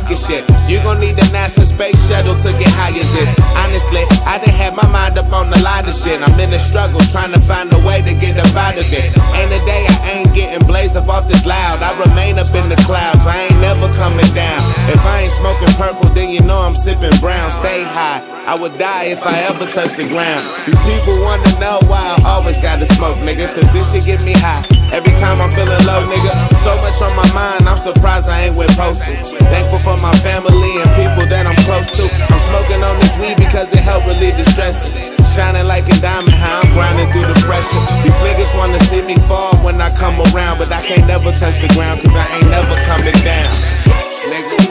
rocket ship. You gon' need a NASA space shuttle to get high as this. Honestly, I done had my mind up on a lot of shit. I'm in a struggle trying to find a way to get up out of it. And today I ain't getting blazed up off this loud. I remain up in the clouds, I ain't never coming down. If I ain't smoking purple, then you know I'm sipping brown. Stay high, I would die if I ever touch the ground. These people wanna know why I always gotta smoke, nigga, cause this shit get me high every time I'm feeling low, nigga. So much on my mind, I'm surprised I ain't with posted. Thankful for my family and people that I'm close to. I'm smoking on this weed because it help relieve the stress. Shining like a diamond, how I'm grinding through the pressure. These niggas wanna see me fall when I come around, but I can't never touch the ground cause I ain't never coming down, nigga.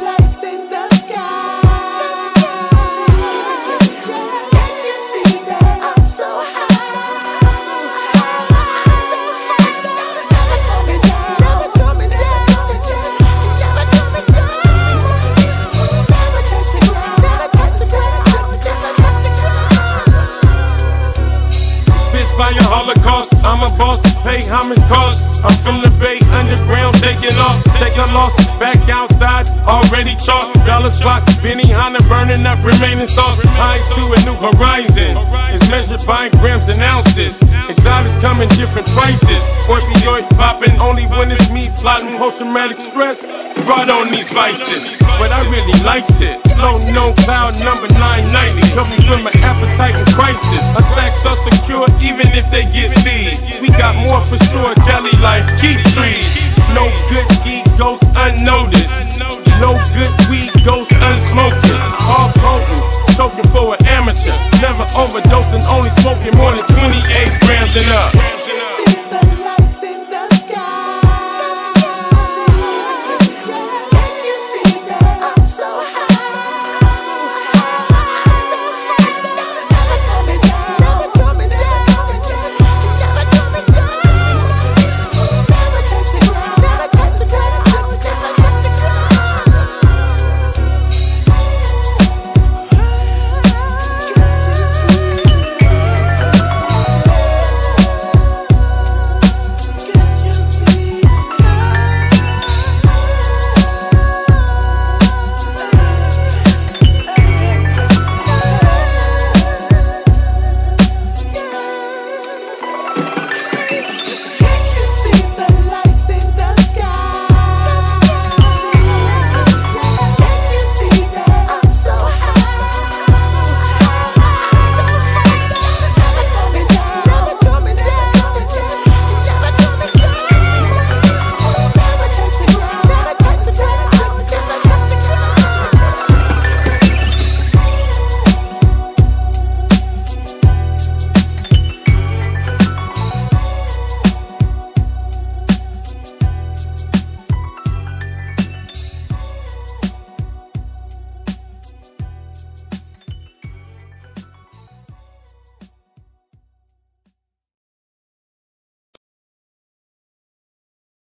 Holocaust, I'm a boss, pay homage cause I'm from the Bay, underground, taking off, take a loss, back outside, already chalk, dollars flock, Benihana burning up, remaining sauce, eyes to a new horizon, it's measured by grams and ounces, exotics come in different prices, opioids popping only when it's me plotting post-traumatic stress, brought on these vices, but I really likes it, flow no cloud number 990, help me with my appetite and crisis, a stack so secure even if they get seized, we got more for sure, Cali life, keep trees, no good weed goes unnoticed, no good weed goes unsmoking, all potent, token for an amateur, never overdosing, only smoking more than 28 grams and up.